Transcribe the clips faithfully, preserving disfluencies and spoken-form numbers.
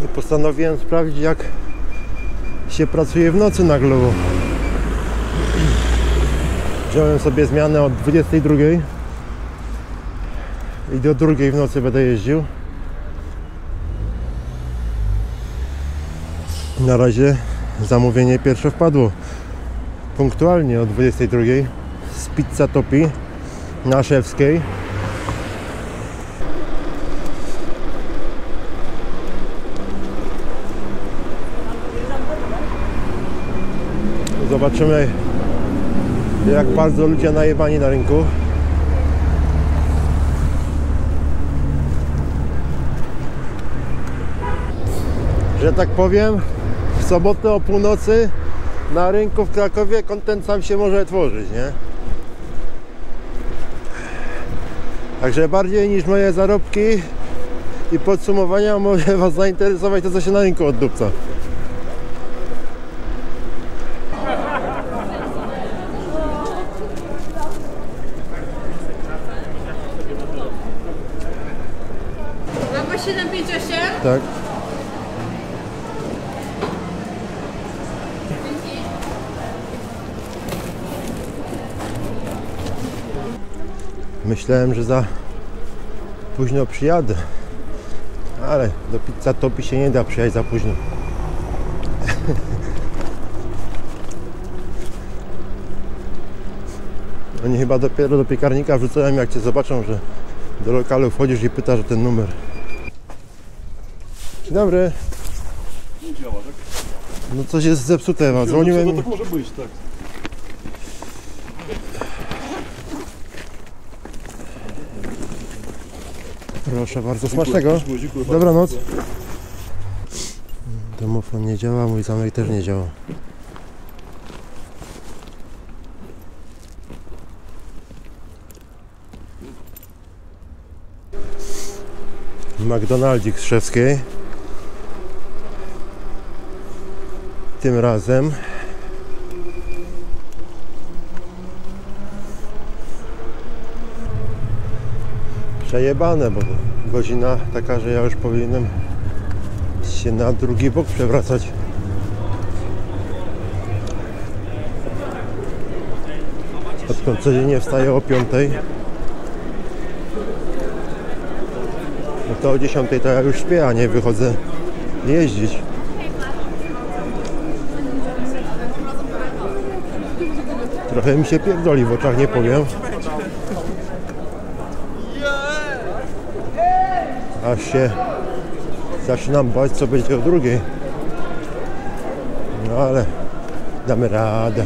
I postanowiłem sprawdzić, jak się pracuje w nocy na Glovo. Wziąłem sobie zmianę od dwudziestej drugiej i do drugiej w nocy będę jeździł. Na razie zamówienie pierwsze wpadło punktualnie o dwudziestej drugiej z Pizza Topi na Szewskiej. Zobaczymy, jak bardzo ludzie najebani na rynku. Że tak powiem, w sobotę o północy na rynku w Krakowie kontent sam się może tworzyć, nie? Także bardziej niż moje zarobki i podsumowania może Was zainteresować to, co się na rynku oddupca. siedem pięć osiem? Tak. Myślałem, że za późno przyjadę, ale do Pizza Topi się nie da przyjechać za późno. Oni chyba dopiero do piekarnika wrzucają, jak Cię zobaczą, że do lokalu wchodzisz i pytasz o ten numer. Dzień dobry. Nie działa, tak? No coś jest zepsute, dzwoniłem. No tak może być, tak. Proszę bardzo, smacznego. Dobranoc. Domofon nie działa, mój zamek też nie działa. McDonaldzik z Szewskiej. Tym razem przejebane, bo godzina taka, że ja już powinienem się na drugi bok przewracać. Odkąd codziennie wstaję o piątej, no to o dziesiątej to ja już śpię, a nie wychodzę jeździć. Trochę mi się pierdoli w oczach, nie powiem. Aż się zaczynam bać, co będzie o drugiej. No ale damy radę.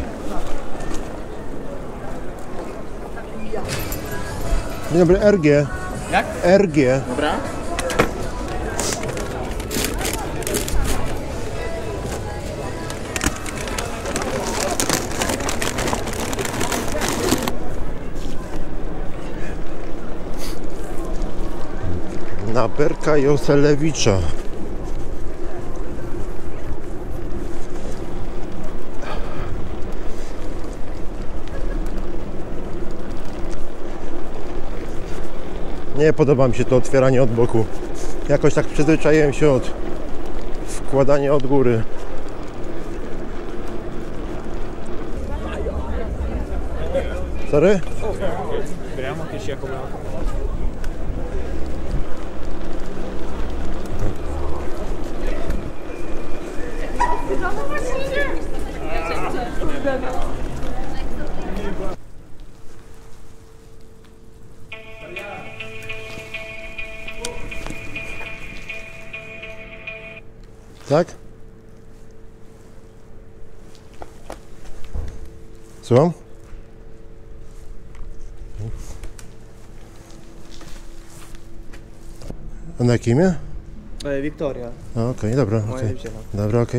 Dzień dobry, R G. Jak? R G. Dobra. Na Berka Joselewicza. Nie podoba mi się to otwieranie od boku. Jakoś tak przyzwyczaiłem się od wkładania od góry. Sorry? Speriamo che sia come Tak? Słucham? A na jakie imię? E, Wiktoria. Okej, okay, dobra, okej. Okay. Dobra, okej.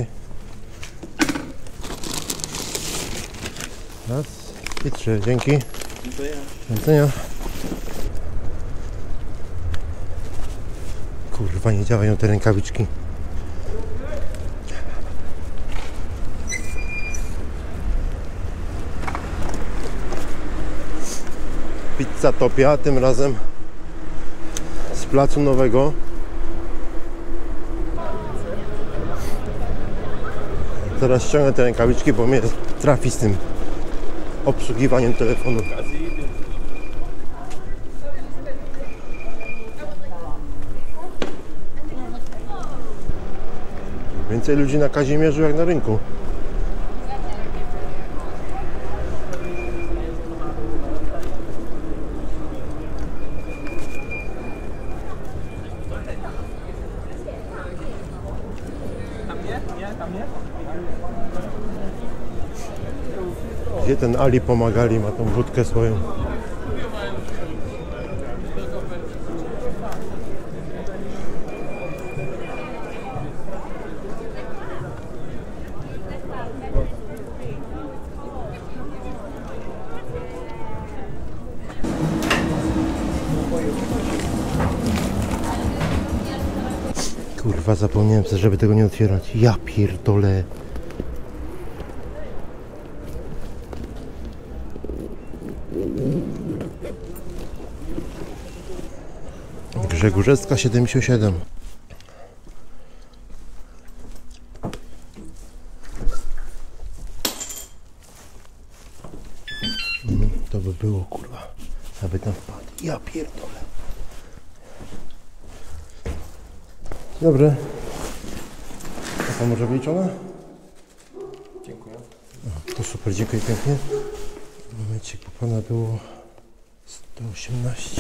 Okay. Raz i trzy, dzięki. Dziękuję. Do widzenia. Kurwa, nie działają te rękawiczki. Pizza Topia, tym razem z Placu Nowego. Zaraz ściągnę te rękawiczki, bo mnie trafi z tym obsługiwaniem telefonu. Więcej ludzi na Kazimierzu jak na rynku. Gdzie ten Ali pomagali, ma tą wódkę swoją. Kurwa, zapomniałem sobie, żeby tego nie otwierać. Ja pierdolę. Grzegórzewska siedemdziesiąt siedem. Mm, to by było, kurwa. Aby tam wpadł. Ja pierdolę. Dobry. A pan może wyliczone? Dziękuję. O, to super, dziękuję pięknie. Momencik, bo pana było sto osiemnaście.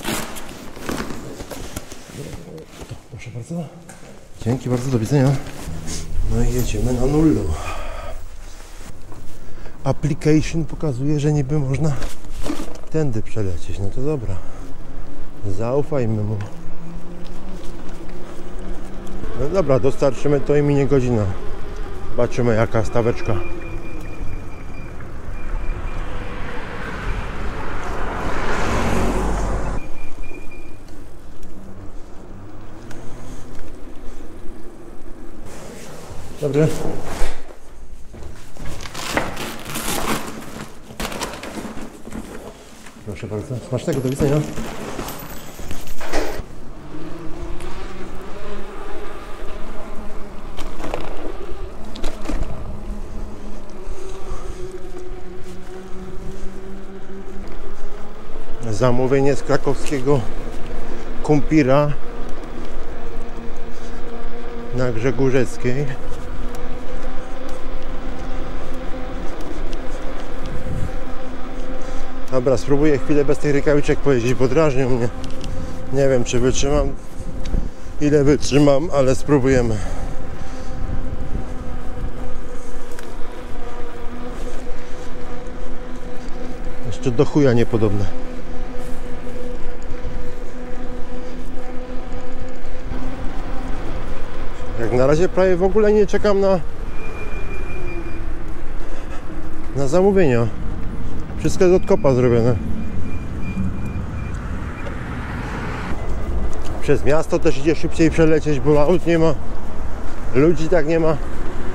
To, proszę bardzo. Dzięki bardzo, do widzenia. No i jedziemy na nullo. Application pokazuje, że niby można tędy przelecieć. No to dobra. Zaufajmy mu. No dobra, dostarczymy to i minie godzina. Zobaczymy jaka staweczka. Dobry. Proszę bardzo. Smacznego, do widzenia. Zamówienie z krakowskiego kumpira na Grzegórzewskiej. Dobra, spróbuję chwilę bez tych rękawiczek pojeździć, bo drażnią mnie. Nie wiem, czy wytrzymam, ile wytrzymam, ale spróbujemy. Jeszcze do chuja niepodobne. Jak na razie prawie w ogóle nie czekam na na zamówienia. Wszystko jest od kopa zrobione. Przez miasto też idzie szybciej przelecieć, bo aut nie ma, ludzi tak nie ma.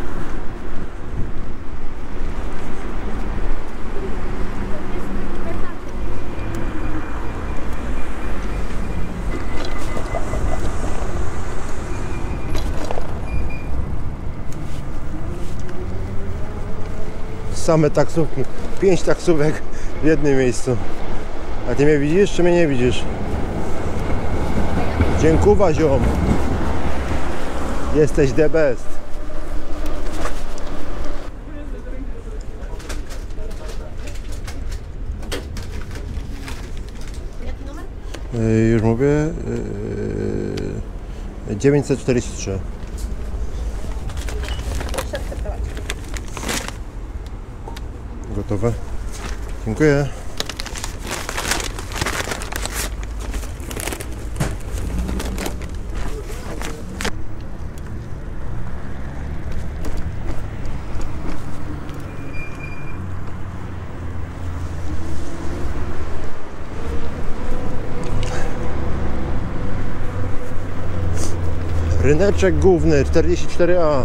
Same taksówki, pięć taksówek w jednym miejscu. A ty mnie widzisz, czy mnie nie widzisz? Dziękuwa, ziom. Jesteś the best. Yy, już mówię. Yy, dziewięćset czterdzieści trzy. Gotowe. Dziękuję. Ryneczek główny czterdzieści cztery A.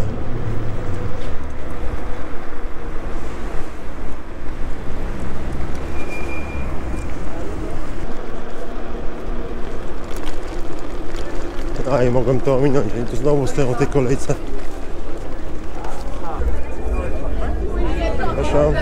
A i mogłem to ominąć, i tu znowu stoją w tej kolejce. Zapraszam.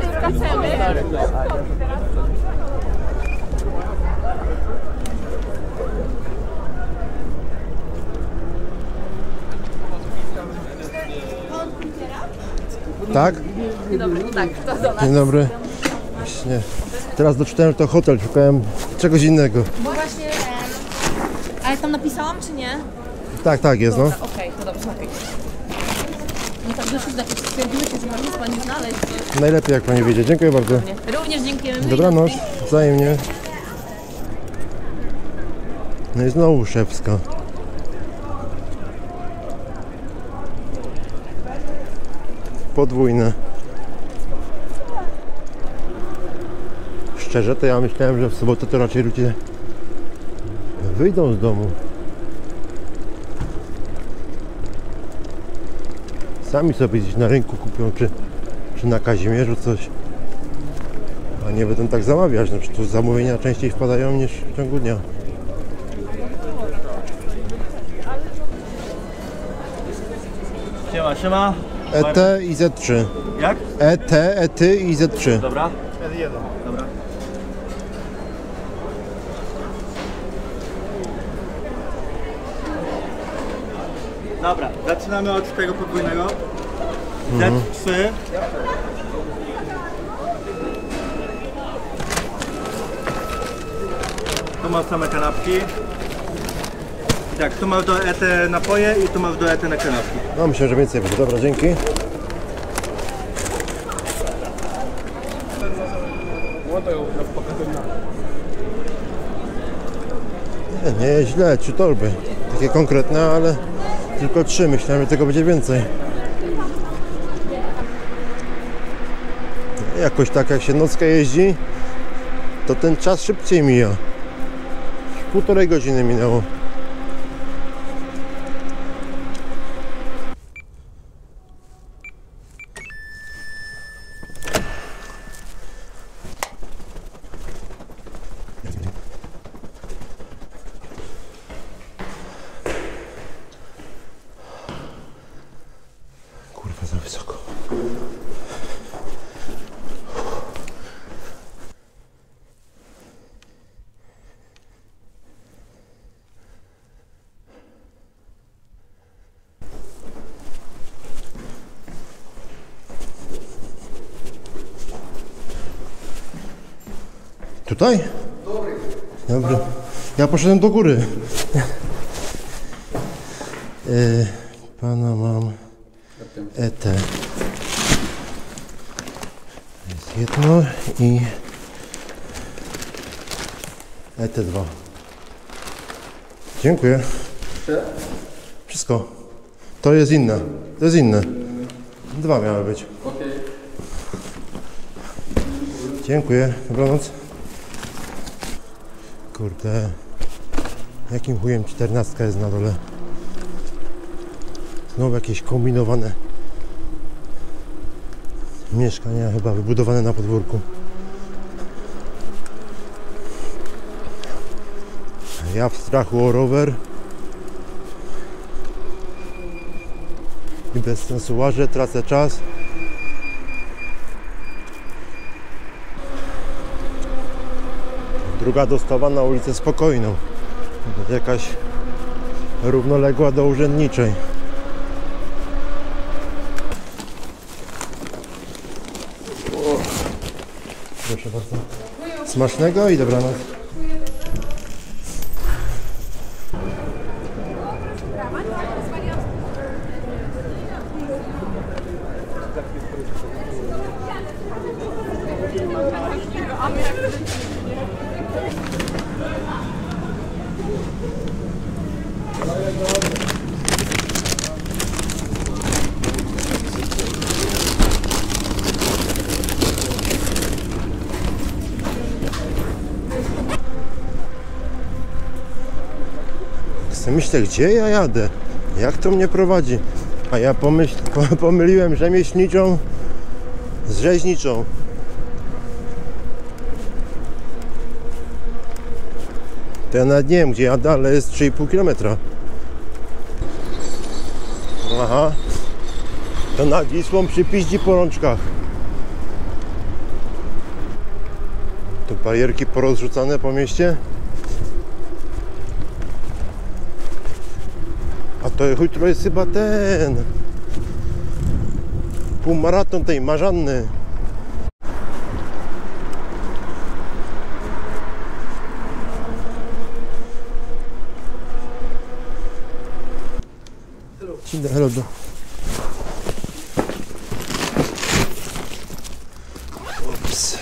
Tak? Dzień dobry, tak, to do nas. Dzień dobry. Właśnie. Teraz doczytałem, że to hotel, szukałem czegoś innego. Bo właśnie... Ale tam napisałam, czy nie? Tak, tak jest, no. Dobra, okej, to dobrze, okej. No tak doszło, że stwierdzimy się, że mam nic pani znaleźć. Najlepiej jak pani wiedzie. Dziękuję bardzo. Również dziękujemy. Dobranoc. Wzajemnie. No i znowu Szewska. Podwójne. Szczerze to ja myślałem, że w sobotę to raczej ludzie wyjdą z domu. Sami sobie gdzieś na rynku kupią, czy, czy na Kazimierzu coś. A nie będą tak zamawiać, no, tu zamówienia częściej wpadają niż w ciągu dnia. Siema, siema. E T i Z trzy. Jak? E T, E T i Z trzy. Dobra. L jeden. Dobra. Dobra, zaczynamy od tego podwójnego. Z trzy. Tu masz same kanapki. I tak, tu masz do E T napoje i tu masz do E T na kanapki. No myślę, że więcej będzie. Dobra, dzięki. Nie, nie jest źle, trzy torby. Takie konkretne, ale tylko trzy. Myślałem, że tego będzie więcej. Jakoś tak jak się nockę jeździ, to ten czas szybciej mija. Półtorej godziny minęło. Kurwa, za wysoko. Tutaj? Dobry. Ja poszedłem do góry. Yy, pana mam E T. Jest jedno i E T dwa. Dziękuję. Wszystko. To jest inne. To jest inne. Dwa miały być. Dziękuję. Dobranoc. Kurde. Jakim chujem czternastka jest na dole? Znowu jakieś kombinowane mieszkania, chyba wybudowane na podwórku. Ja w strachu o rower i bez sensu łażę, tracę czas. Druga dostawa na ulicę Spokojną. Jakaś równoległa do urzędniczej. O, proszę bardzo. Smacznego i dobranoc. Myślę, gdzie ja jadę? Jak to mnie prowadzi? A ja pomyśl, pomyliłem rzemieślniczą z rzeźniczą. To ja nawet nie wiem, gdzie jadę, ale jest trzy i pół kilometra. Aha. To nad Wisłą przy Piździ po rączkach. Barierki porozrzucane po mieście. A to jutro jest chyba ten półmaraton tej Marzanny. Hello. Hello. Oops.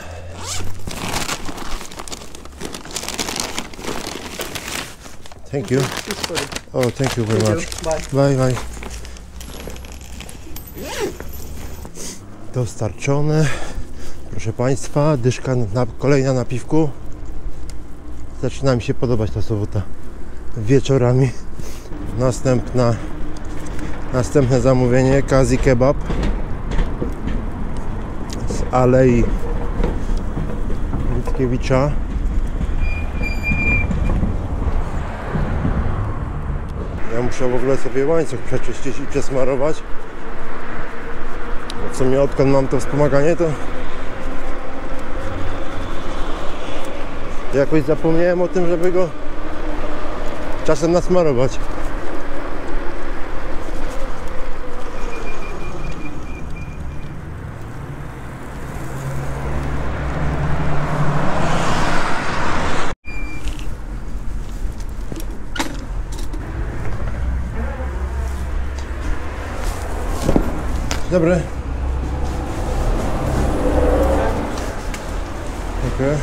Thank you. Oh, thank you very much. Bye, bye. Dostarczone. Proszę Państwa, dyszka na, kolejna na piwku. Zaczyna mi się podobać ta sobota. Wieczorami. Następna, następne zamówienie Kazi Kebab z Alei Mickiewicza. Ja muszę w ogóle sobie łańcuch przeczyścić i przesmarować. W sumie odkąd mam to wspomaganie, to jakoś zapomniałem o tym, żeby go czasem nasmarować. Dobry. Okay.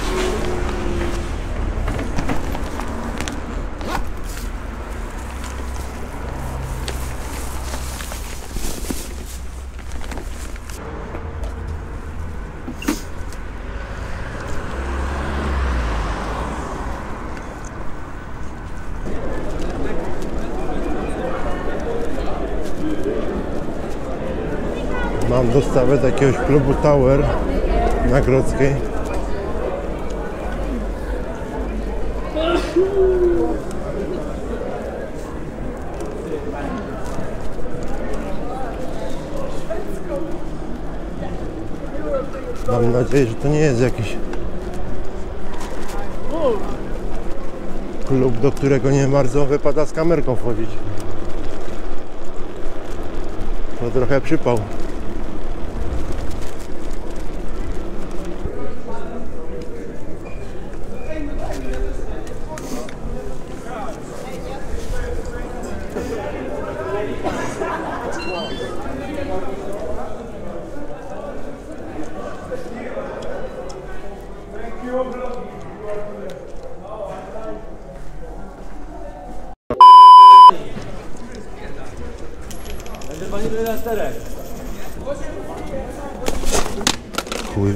Mam dostawę z jakiegoś klubu Tower na Grodzkiej. Mam nadzieję, że to nie jest jakiś klub, do którego nie bardzo wypada z kamerką wchodzić. To trochę przypał. Chuj.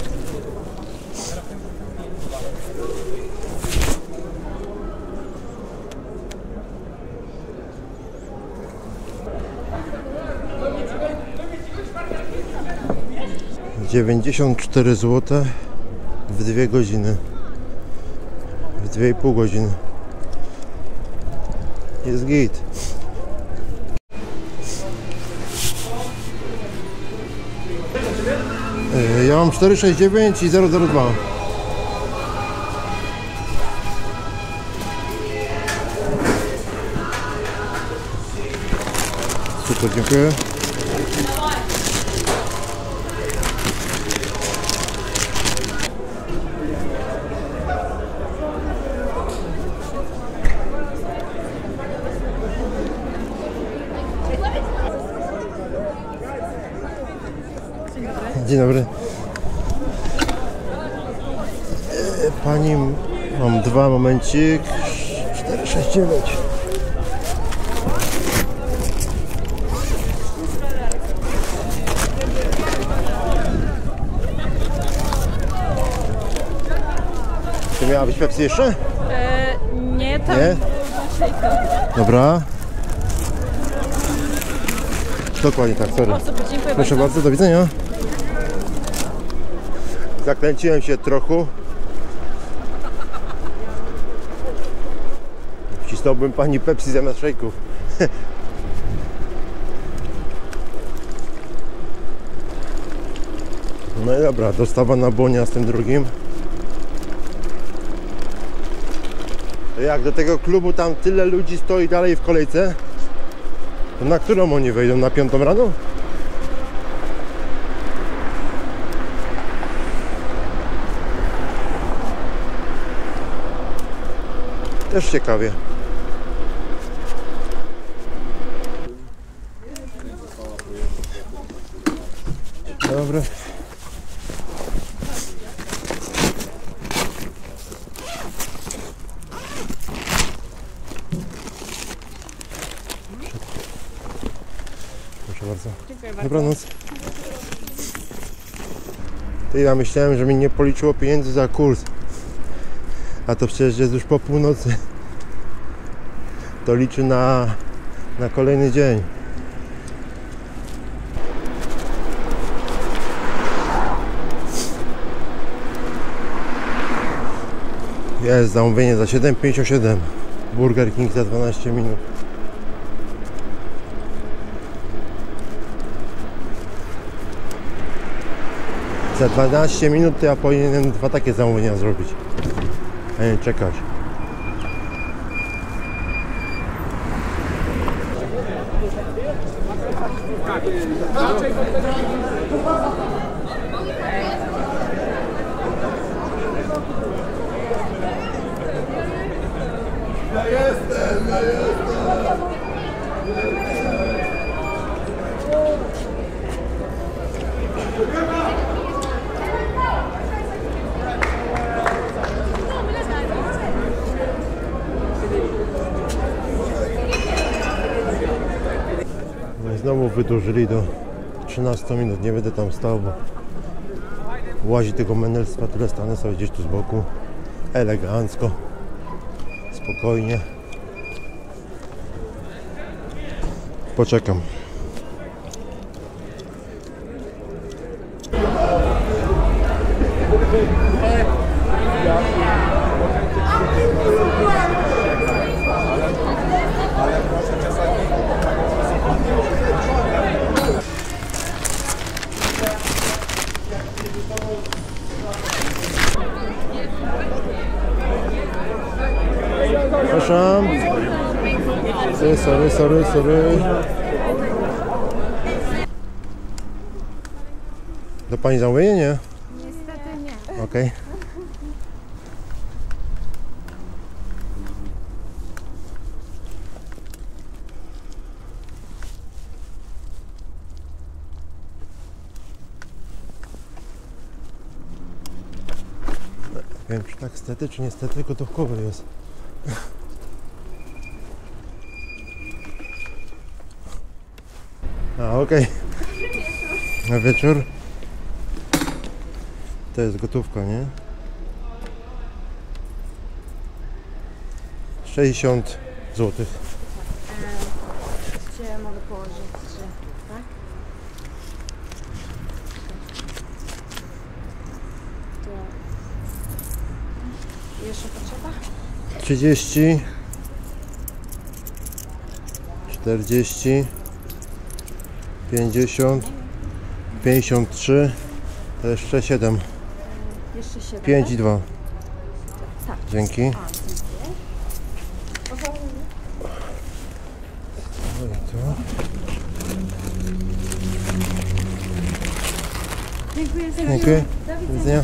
dziewięćdziesiąt cztery złote w dwie godziny. W dwie i pół godziny. Jest git. Ja mam cztery sześć dziewięć i zero zero dwa. Super, dziękuję. Dzień dobry. Pani, mam dwa, momencik. cztery sześć dziewięć. Czy miała być Pepsi jeszcze? E, nie, tam Nie? Dobra. Dokładnie tak, sorry. O, super, dziękuję Proszę bardzo. bardzo, do widzenia. Zakręciłem się trochę. Wcisnąłbym pani Pepsi zamiast szejków. No i dobra, dostawa na Bonia z tym drugim. Jak do tego klubu tam tyle ludzi stoi dalej w kolejce, to na którą oni wejdą? Na piątą rano? Też ciekawie. Dobra. Proszę bardzo. Dziękuję bardzo. Dobranoc. Ty, ja myślałem, że mi nie policzyło pieniędzy za kurs. A to przecież jest już po północy. To liczy na, na kolejny dzień. Jest zamówienie za siedem pięćdziesiąt siedem. Burger King za dwanaście minut. Za dwanaście minut to ja powinienem dwa takie zamówienia zrobić, a nie czekać. No i znowu wydłużyli do trzynastu minut. Nie będę tam stał, bo łazi tego menelstwa tyle. Stanę sobie gdzieś tu z boku, elegancko, spokojnie. Poczekam. Przepraszam. Sorry, sorry, sorry, sorry. Do pani zamówienie? Nie? Niestety nie. Okej. Okay. Nie wiem, czy tak stety, czy niestety gotówkowy jest. A, okej. Okay. Na wieczór. To jest gotówka, nie? sześćdziesiąt złotych. Gdzie mogę położyć? Czy, tak? To jeszcze potrzeba? trzydzieści. czterdzieści. pięćdziesiąt. pięćdziesiąt trzy. To jeszcze siedem. Jeszcze siedem. pięć i dwa. Tak. Dzięki. A, No i to. dziękuję za Dziękuję. Do widzenia.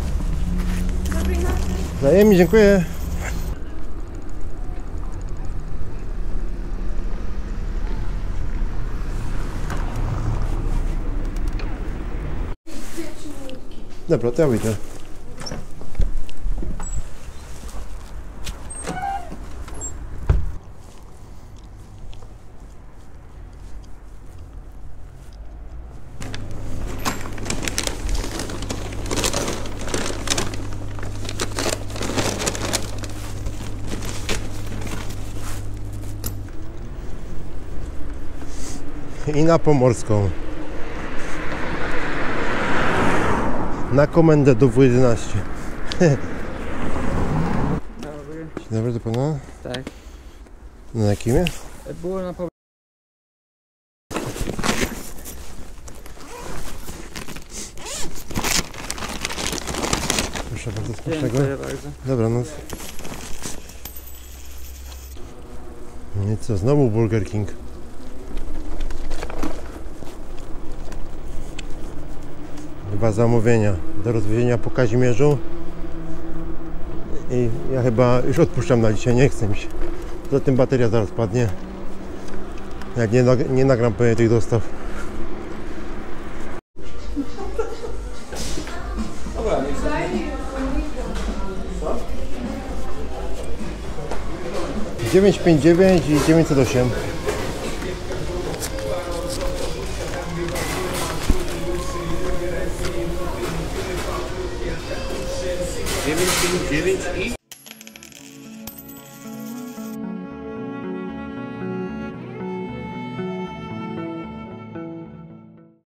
Wzajemnie, dziękuję. Dobra, to ja wyjdę. I na Pomorską. Na komendę do W jedenaście. Dobry, Dzień dobry do pana. tak. Na jakim je? Było na powiedz. Proszę bardzo, smacznego. Dziękuję bardzo. Dobranoc. No i co, znowu Burger King. Dwa zamówienia do rozwiezienia po Kazimierzu. I ja chyba już odpuszczam na dzisiaj, nie chcę mi się. Poza tym bateria zaraz padnie. Jak nie, nag nie nagram pewnie tych dostaw. dziewięćset pięćdziesiąt dziewięć i dziewięćset osiem. dziewięć pięć dziewięć i